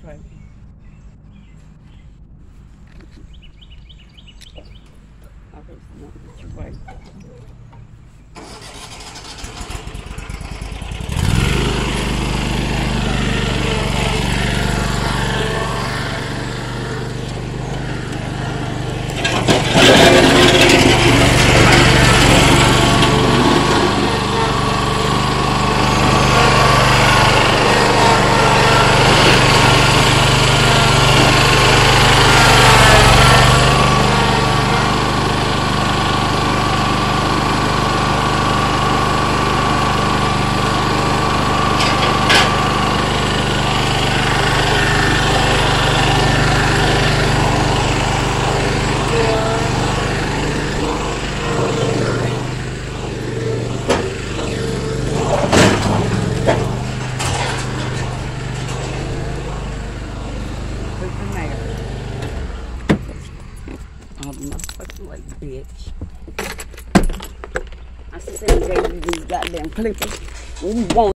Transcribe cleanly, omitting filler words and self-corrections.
Right. Okay, so get you right. Motherfucking like bitch. I said, gave you these goddamn clippers. We want